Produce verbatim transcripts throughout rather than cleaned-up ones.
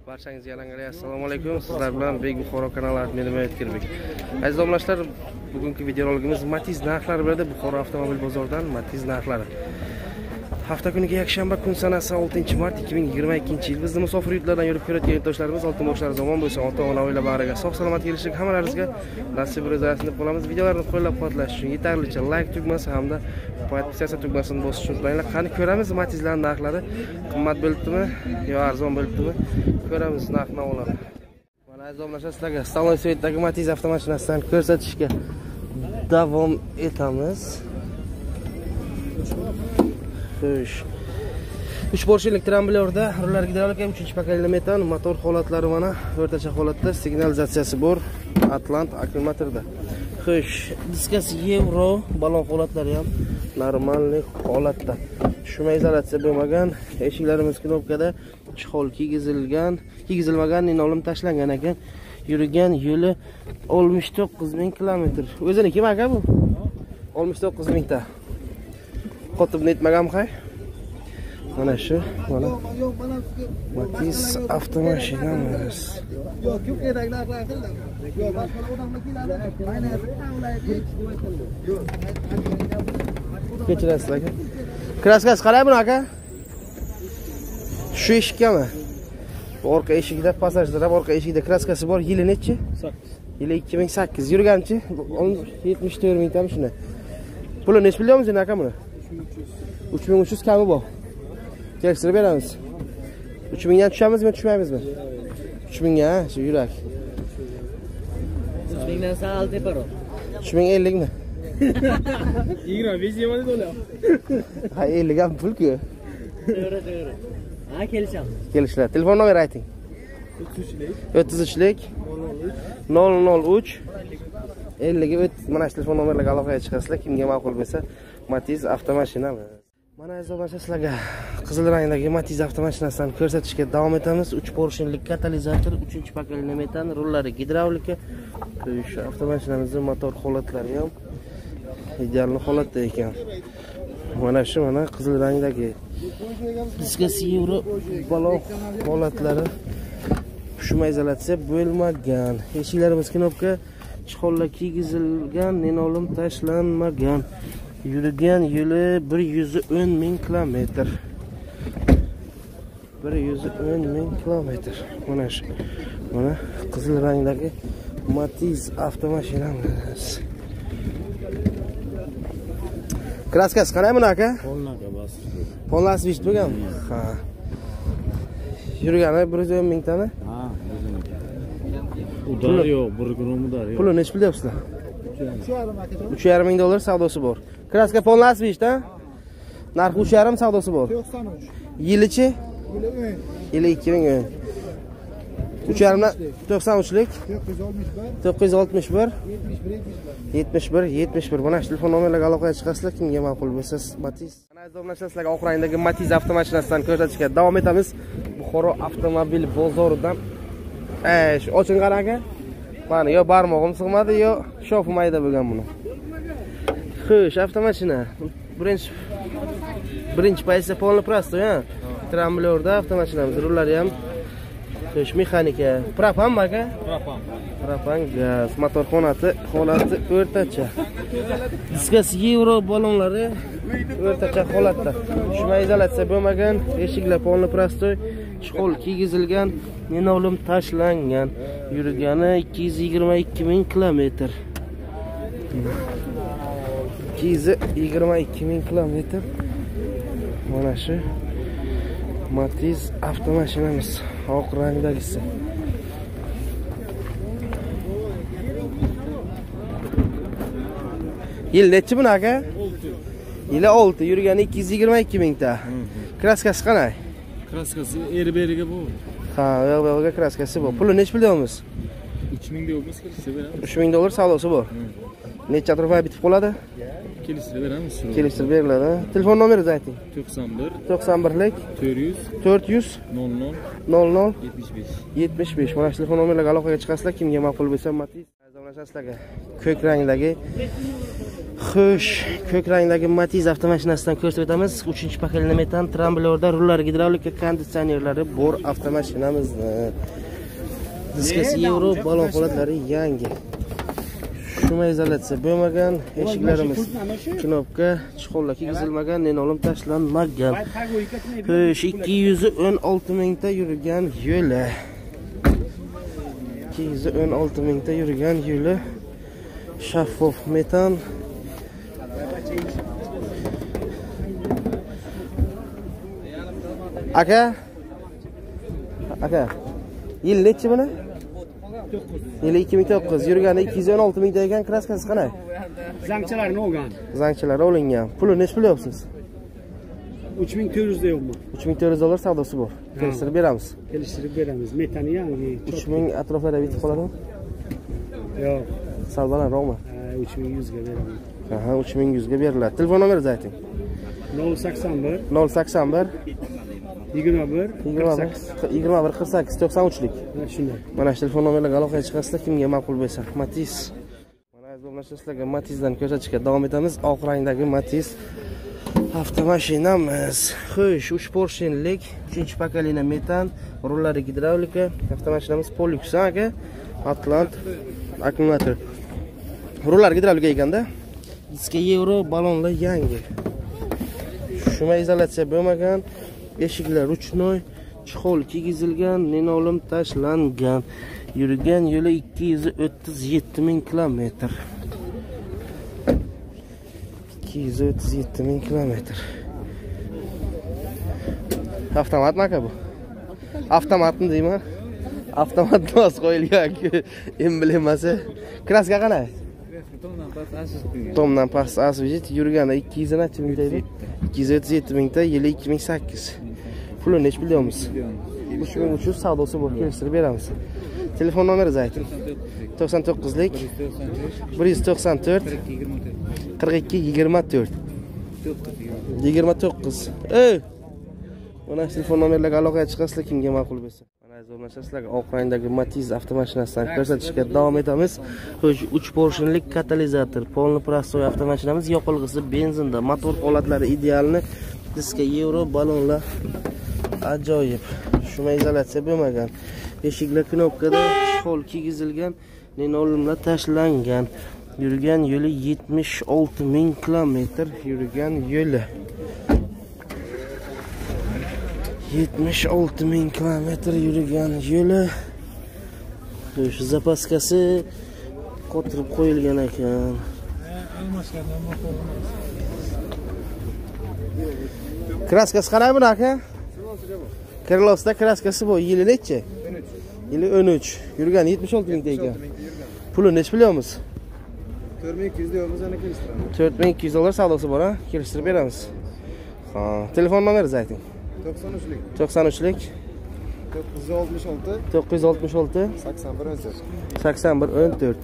Barchangizga yalangoyoq assalomu alaykum. Sizlar bilan Bek Buxoro kanali admini Kirbek. Aziz domlalar, bugungi videoroligimiz Matiz narxlari bilan Buxoro avtomobil bozoridan Matiz narxlari. Hafta kuniga yakshanba kun sanasi oltinchi mart ikki ming yigirma ikkinchi yil. Bizni musofir yurtlardan yurib ko'rayotgan yurtdoshlarimiz oltin boshlari zamon bo'lsa, ota-ona oila bag'riga sog' salomat kelishlik hammalaringizga nasib rozasini deb qolamiz. Videolarni qo'llab-quvvatlash uchun yetarlicha like tugmasi hamda podpisatsiya tugmasini bosish uchun unutmanglar. Qani ko'ramiz Matizlarning narxlari qimmat bo'libdimi yo arzon bo'libdimi? Ko'ramiz narx-navolarni. Mana aziz domlalar, sizlarga Salon Svetdagi Matiz avtomashinasidan ko'rsatishga davom etamiz. uch Porsche'lik tramblyorda rullar gidravlika uchinchi pakalli metan, motor holatlari mana o'rtacha holatda, signalizatsiyasi bor, Atlant akkumulyatorda. Xo'sh, diskasi Euro, balon holatlari ham normalniy holatda. Tushma izolyatsiya bo'lmagan, eshiklarimiz knopkada, chihol kiygizilgan, kiygizilmagan, linoleum tashlangan ekan. Yurgan yo'li oltmish to'qqiz ming kilometr. O'ziniki kim aka bu? oltmish to'qqiz ming ta. Qotib netmagan hay? Mana shu, mana Matiz avtomashinamiz. Yo'q, ko'p keraklar qildi. Yo'q, boshqa odamlar keladi. Aynan Kechirasiz aka. Kraskasi qalay buni aka? Shu eshikmi? Orqa eshikda passajlar, orqa eshikda kraskasi bor. Yili nechi? sakkiz. Yili ikki ming sakkiz. Yurganchi? yetmish to'rt ming tam shuni. Puli nech bilyapmiz endi aka buni? uch ming uch yuz kami bor. Kelishtirib beramiz. uch ming dan tushamizmi, tushmaymizmi? uch ming ga, shu yurak. uch ming dan sal teparoq. uch ming ellik mi? yigirma besh yema deb o'ylayapman. Ha, ellik ham pul-ku. To'g'ri, to'g'ri. Ha, kelishamiz. Kelishlar. Telefon nomer ayting. o'ttiz uchlik nol nol uch ellik mana shu telefon nomerlarga aloqaga chiqasizlar. Kimga ma'qul bo'lsa, Matiz avtomashinamiz. Mana aziz do'stlar, sizlarga qizil rangdagi Matiz avtomashinasidan ko'rsatishga davom etamiz. uch Porsche'lik katalizator, uchinchi pakalli metan, rullari gidravlika. Shu avtomashinamizning motor holatlari ham ideal holatda ekan. Mana shu mana qizil rangdagi diskasi Euro balon holatlari, tushma izolyatsiya bo'lmagan, eshiklarimiz knopka, chihollar kiygizilgan, linoleum tashlanmagan. Yurgan yo'li bir yuz o'n ming kilometr. bir yuz o'n ming kilometr. Mana shu. Mana qizil rangdagi Matiz avtomashinamiz. Kraskasi qanday buni aka? Polnaga bas. Polnasi vist bo'lganmi? Ha. Yurgani bir yuz o'n ming tami? Ha, o'ziniki. Udar yo'q, bir grom udar yo'q. Puli nech bilyapsizlar? uch yarim ming dollar savdosi bor. Kraska polnasi vist, ha? Narxi uch yarim savdosi bor. to'qson uch. Yilichi? Yili o'n. Yili ikki ming o'n. uch yarim dan to'qson uchlik to'qqiz yuz oltmish bir yetmish bir yetmish bir. Mana shu telefon nomerlarga aloqaga chiqasizlar. Kimga ma'qul bo'lsa, Matiz. Mana aziz domlalar, sizlarga oq rangdagi Matiz avtomashinasidan ko'rsatishga davom etamiz. Buxoro avtomobil bozoridan. Ey, shu ochingan aka. Mana yo barmog'im sig'madi, yo shofi mayda bo'lgan buni. Xo'sh, avtomashina. Birinchi birinchi pozitsiya polni prosto, ha. Tramblyorda avtomashinamiz, rullari ham xo'sh, mexanika. Propan aka? Propan. Propan gaz, motor holati, holati o'rtacha. Diskasi Euro balonlari o'rtacha holatda. Tushma izolyatsiya bo'lmagan, eshiklar polni prosto, chihol kiygizilgan, linoleum tashlangan. Yurgani ikki yuz yigirma ikki ming kilometr. ikki yuz yigirma ikki ming kilometr. Mana shu Matiz avtomashinamiz, oq rangdagisi. Yil nechi buni aka? Yili olti, yurgani ikki yuz yigirma ikki ming ta. Kraskasi qanday? Kraskasi erberiga bu. Ha, yo'q-yo'q, kraskasi bor. Puli nech bilyapmiz? uch ming dollar kelishtirib beramiz. uch ming dollar savdosi bor. Necha atrofga bitib qoladi? Kelishtirib beramiz. Kelishtirib beriladi. Telefon nomeringizni ayting. to'qson bir to'qson birlik to'rt yuz to'rt yuz nol nol nol nol yetmish besh yetmish besh. Mana shu telefon nomerlarga aloqaga chiqasizlar. Kimga ma'qul bo'lsa, Matiz. Sizlarga ko'k rangdagi Xo'sh, ko'k rangdagi Matiz avtomashinasidan ko'rsatib o'tamiz. uchinchi pakalni metan, tramblyorda, rullar gidravlika, konditsionerlari bor avtomashinamizni. Diskasi Euro, balon holatlari yangi. Shuma izolyatsiya bo'lmagan, eshiklarimiz knopka, chiqollar kiygizilmagan, nenolim tashlanmagan. Xo'sh, ikki yuz o'n olti mingta yurgan yo'li. ikki yuz o'n olti mingta yurgan yo'li. Shaffof metan. Aka? Aka. Yil nechi buni? Yili ikki ming to'qqiz, yurgani ikki yuz o'n olti mingta ekan, kraskasi qanday? Zangchilarni olgan. Zangchilar olingan. Puli nech pul yo'qsiz? uch ming to'rt yuz deyapman. uch ming to'rt yuz dollar savdosi bor. Kelishtirib beramiz. Kelishtirib beramiz. Metani yangi. uch ming atroflarida bitib qoladimi? Yo'q. Savdolanroqmi? uch ming yuz ga beraman. Aha, uch ming yuz ga beriladi. Telefon nomeringizni ayting. nol sakson bir nol sakson bir yigirma bir yigirma bir qirq sakkiz to'qson uch lik. Shunday. Mana shu telefon nomerlarga aloqaga chiqasizlar, kimga ma'qul bo'lsa. Matiz. Mana aziz sizlarga Matizdan ko'rsatishga davom etamiz. Oq rangdagi Matiz avtomashinamiz. Xo'sh, uch porshenlik, uchinchi pakalina metan, rullari gidravlika, avtomashinamiz Polux aka, Atlant akkumulyator. Rullar gidravlika ekanda. Diska Euro, balonlar yangi. Shuma izolyatsiya bo'lmagan, eshiklar ruchnoy, chihol kiygizilgan, nenolim tashlangan. Yurgan yo'li ikki yuz o'ttiz yetti ming kilometr. ikki yuz o'ttiz yetti ming kilometr. Avtomatmi aka bu? Avtomatmi deyman. Avtomat nos qo'yilgan emblemasi. Kraska qanday? Tomdan past asvijit yurgani ikki yuz necha mingta edi? ikki yuz o'ttiz yetti mingta, yili ikki ming sakkiz. Puli nech bilyapmiz? uch ming uch yuz savdosi bor, kelishtirib beramiz. Telefon nomeringizni ayting. to'qson to'qqiz lik bir yuz to'qson to'rt qirq ikki yigirma to'rt yigirma to'qqiz. Ey! Mana shu telefon nomerlarga aloqaga chiqasizlar, kimga ma'qul bo'lsa. Mana aziz sizlarga oq rangdagi Matiz avtomashinasidan ko'rsatishga davom etamiz. Xo'sh, uch porshenlik katalizator, polni prostoy avtomashinamiz, yoqilg'isi benzinda, motor holatlari idealni, diska Euro, balonlar ajoyib. Shuma izolyatsiya bo'lmagan. Eshiklar knopkada, chihol kiygizilgan, nenolimlar tashlangan. Yurgan yo'li yetmish olti ming kilometr yurgan yo'li. yetmish olti ming kilometr yurgan yo'li. Shu zapaskasi qotirib qo'yilgan ekan. Kraskasi qanday buni aka? Krylosda kraskasi bor. Yili nechi? Yili o'n uch. Yurgan yetmish olti ming ekan. Puli nech bilyapmiz? to'rt ming ikki yuz deyapmiz, ana kelishtiramiz. to'rt ming ikki yuz dollar savdosi bor, ha? Kelishtirib beramiz. Ha, telefon nomeringizni ayting. to'qson uch lik to'qson uch lik to'qqiz yuz oltmish olti to'qqiz yuz oltmish olti sakson bir o'n to'rt sakson bir o'n to'rt.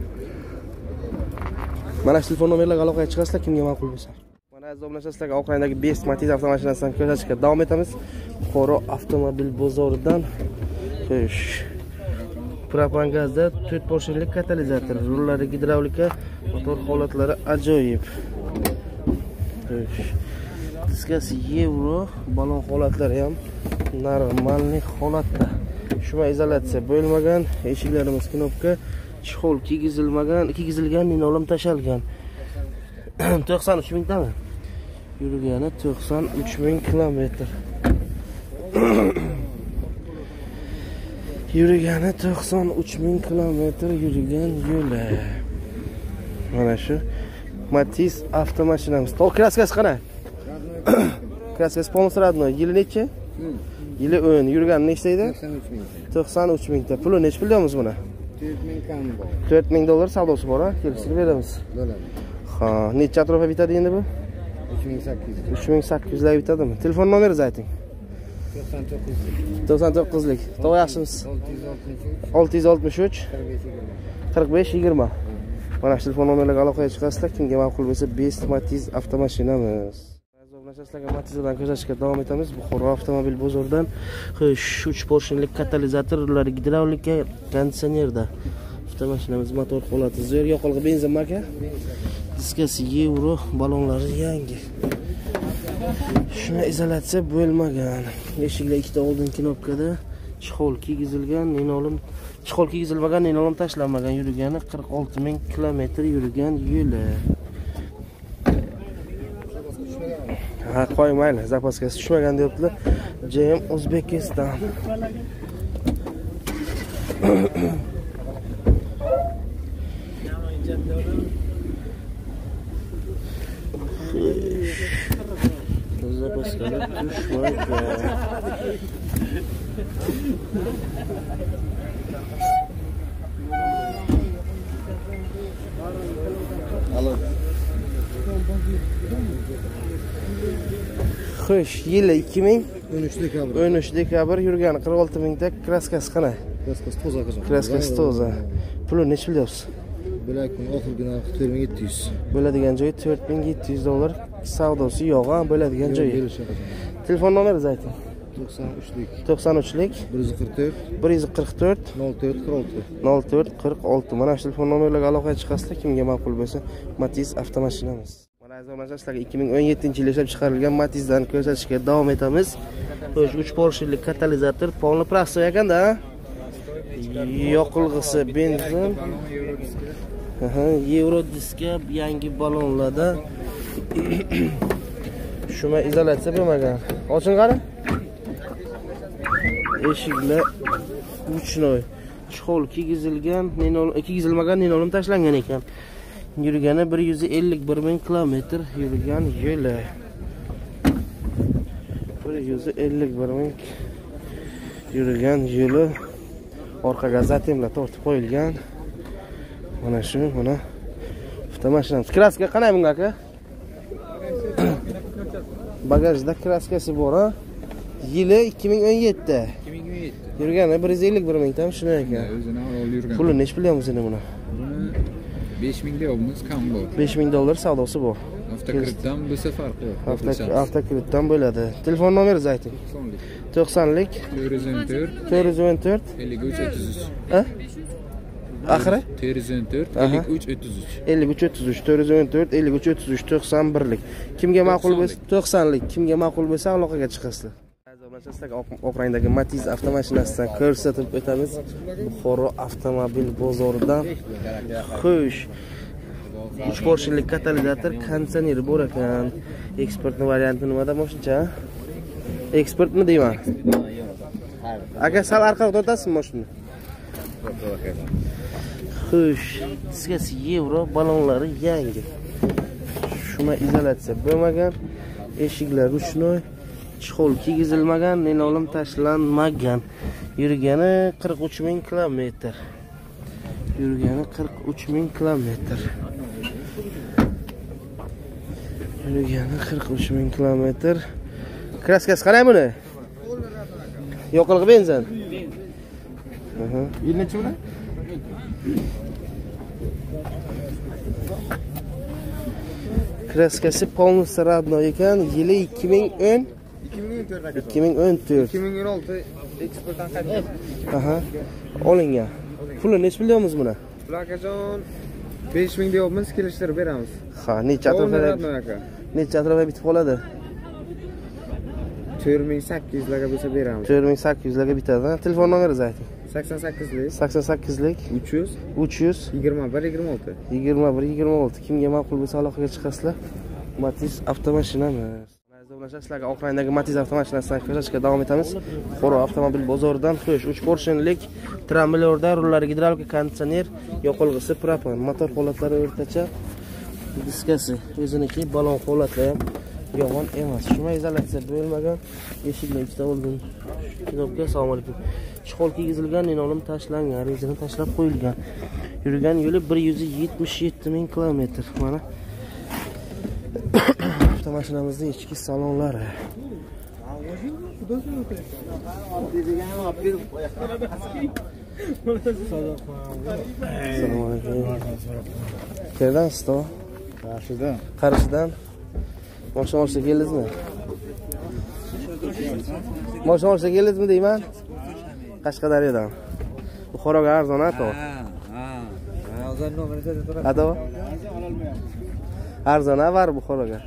Mana shu telefon nomerlarga aloqaga chiqasizlar, kimga ma'qul bo'lsa. Mana aziz domlalar, sizlarga oq rangdagi Best Matiz avtomashinasidan ko'rsatishga davom etamiz. Buxoro avtomobil bozoridan. Xo'sh. Propan gazda to'rt porshenlik katalizator, rullari gidravlika, motor holatlari ajoyib. Xo'sh. Diskasi Euro, balon holatlari ham normalniy holatda. Shuma izolyatsiya bo'lmagan, eshiklarimiz knopka, chihol kiygizilmagan, kiygizilgan, nenolim tashalgan. to'qson uch mingtami? Yurgani to'qson uch ming kilometr. Yurgani to'qson uch ming kilometr yurgan yo'li. Mana shu Matiz avtomashinamiz. To'q kraskasi qanday? Kraskasi polностью родной. Yili nechi? Yili o'n. Yurgani nechta edi? to'qson uch mingta. Puli nech bilyapmiz buni? to'rt ming kam bor. to'rt ming dollar savdosi bor, ha? Kelishtirib beramiz. Bo'ladi. Ha, necha atrofga bitadi endi bu? uch ming sakkiz yuz. uch ming sakkiz yuz lik bitadimi? Telefon nomeringizni ayting. to'qson to'qqiz lik to'qson to'qqiz lik. To'g'ri yaxshimisiz? olti yuz oltmish uch qirq besh yigirma. Mana shu telefon nomerlarga aloqaga chiqasizlar, kimga ma'qul bo'lsa Best Matiz avtomashinamiz. Sizlarga Matizdan ko'rsatishga davom etamiz. Buxoro avtomobil bozoridan. Xo'sh, uch porshenlik katalizator, ular gidravlika, konditsionerda. Avtomashinamiz motor holati zo'r, yoqilg'i benzin marka. Diskasi yevro, balonlari yangi. Shuna izolyatsiya bo'lmagan. Eshiklar ikkita oldin knopkada, chexol kiygizilgan, ninolim, chexol kiygizilmagan, ninolim tashlanmagan, yurgani qirq olti ming kilometr yurgan yo'li. Ha, qo'ymayli, zapaskasi tushmagan deyaptilar. J M O'zbekiston. Zapaskalar tushmagan. Alo. Xo'sh, yili ikki ming o'n uch dekabr. o'n uch dekabr yurgani qirq olti mingta, kraskasi qana? Kraskasi toza qizim. Kraskasi toza. Puli necha bilyapsiz? Bilak kun oxirgi narxi to'rt ming yetti yuz. Bo'ladigan joyi to'rt ming yetti yuz dollar. Savdosi yo'q, ha, bo'ladigan joyi. Telefon nomeringizni ayting. to'qson uchlik to'qson uchlik bir yuz qirq to'rt bir yuz qirq to'rt nol to'rt qirq olti nol to'rt qirq olti. Mana shu telefon nomerlarga aloqaga chiqasizlar, kimga ma'qul bo'lsa. Matiz avtomashinamiz. Mana aziz sizlarga ikki ming o'n yettinchi yil ishlab chiqarilgan Matizdan ko'rsatishga davom etamiz. Xo'sh, uch porshili katalizator, polni prasto ekanda. Yoqilg'isi benzin. Aha, Euro diska, yangi balonlarda. Shuma izolyatsiya bo'lmagan. Oching qara. Eshiklar uchnoy. Chexol kiygizilgan, ninol kiygizilmagan, ninolim tashlangan ekan. Yurgani bir yuz ellik bir ming kilometr yurgan yo'li. bir yuz ellik bir ming yurgan yo'li. Orqaga zatemlar tortib qo'yilgan. Mana shu, mana avtomashinamiz. Kraska qanday bunga aka? Bagajda kraskasi bor, ha? Yili ikki ming o'n yetti. ikki ming o'n yetti. Yurgani bir yuz ellik bir ming tam shuna ekan. O'zini ol yurgan. Puli nech bilyapmiz endi buni? Buni besh ming deyapmiz, kam bor. besh ming dollar savdosi bor. Avtokreditdan bo'lsa farqi yo'q. Avtokreditdan bo'ladi. Telefon nomeringizni ayting. to'qsonlik to'rt yuz o'n to'rt to'rt yuz o'n to'rt ellik uch o'ttiz uch. Ha? Oxiri? to'rt yuz o'n to'rt ellik uch o'ttiz uch. ellik uch o'ttiz uch to'rt yuz o'n to'rt ellik uch o'ttiz uch to'qson birlik. Kimga ma'qul bo'lsa to'qsonlik, kimga ma'qul bo'lsa aloqaga chiqasizlar. Sizlarga oq rangdagi Matiz avtomashinasidan ko'rsatib o'tamiz. Buxoro avtomobil bozoridan. Xo'sh, uch porshili katalizator, konditsioner bor ekan. Eksportni varianti nimada mashina? Eksportmi deyman? Aka sal orqaga tortasizmi shuni? Xo'sh, diskasi yevro, balonlari yangi. Shuma izolyatsiya bo'lmagan, eshiklar uchnoy, chexol kiygizilmagan, ninolim tashlanmagan. Yurgani qirq uch ming kilometr. Yurgani qirq uch ming kilometr. Yurgani qirq uch ming kilometr. Kraskasi qanday buni? Yoqilg'i benzin. Aha. Yil necha buni? Kraskasi polniy radno ekan, yili ikki ming o'n ikki ming o'n to'rt ikki ming o'n to'rt ikki ming o'n olti eksportdan qaytgan. Aha. Olingan. Puli nech bilyapmiz buni? Plakajon besh ming deyapmiz, kelishtirib beramiz. Ha, necha atrofga? Necha atrofga bitib qoladi? to'rt ming sakkiz yuz larga bo'lsa beramiz. to'rt ming sakkiz yuz larga bitadi. Telefon nomeringizni ayting. sakson sakkizlik sakson sakkizlik uch yuz uch yuz yigirma bir yigirma olti yigirma bir yigirma olti. Kimga ma'qul bo'lsa aloqaga chiqasizlar. Matiz avtomashinamiz. Sizlarga oq rangdagi Matiz avtomashinasidan ko'rsatishga davom etamiz. Buxoro avtomobil bozoridan. Xo'sh, uch porshenlik tramblyorda, rullari gidravlika, konditsioner, yoqilg'isi propan, motor holatlari o'rtacha, diskasi o'ziniki, balon holatlari ham yomon emas. Shuma izolyatsiya bo'lmagan, eshiklar ikkita oldin knopka. Assalomu alaykum. Chexol kiygizilgan, ninolim tashlangan, rezina tashlab qo'yilgan. Yurgan yo'li bir yuz yetmish yetti ming kilometr. Mana avtomashinamizning ichki salonlari. Assalomu alaykum. Qayerdansiz to? Qarshidan. Qarshidan. Moshina olishga keldingizmi? Moshina olishga keldingizmi deyman? Qashqadaryodan. Buxoroga arzon-a to. Ha, ha. Hozir nomerni aytib Ado. Arzon var Buxoroga.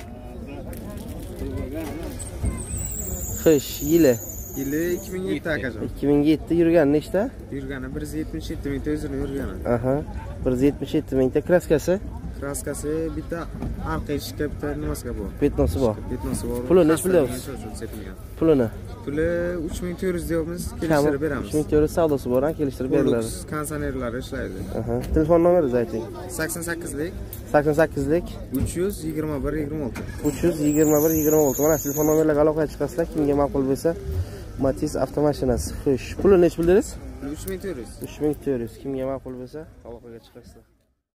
Qish yili Yili ikki ming yetti akajon. ikki ming yetti yurgan nechta? Yurgani bir yuz yetmish yetti mingta o'zini yurgani. Aha. bir yuz yetmish yetti mingta kraskasi, Kraskasi bitta orqa eshikka bitta nimasiga bor. betnosi bor. Betnosi bor. Puli nechi bilyapsiz? Sepilgan. Pulini Puli uch ming to'rt yuz deyapmiz, kelishtirib beramiz. uch ming to'rt yuz savdosi bor, ha, kelishtirib beriladi. Kondisionerlari ishlaydi. Aha. Telefon nomeringizni ayting. sakson sakkizlik sakson sakkizlik uch yuz yigirma bir yigirma olti. uch yuz yigirma bir yigirma olti. Mana telefon nomerlarga aloqaga chiqasizlar. Kimga ma'qul bo'lsa, Matiz avtomashinasi. Xo'sh, puli nechi bildingiz? uch ming to'rt yuz. uch ming to'rt yuz. Kimga ma'qul bo'lsa, aloqaga chiqasizlar.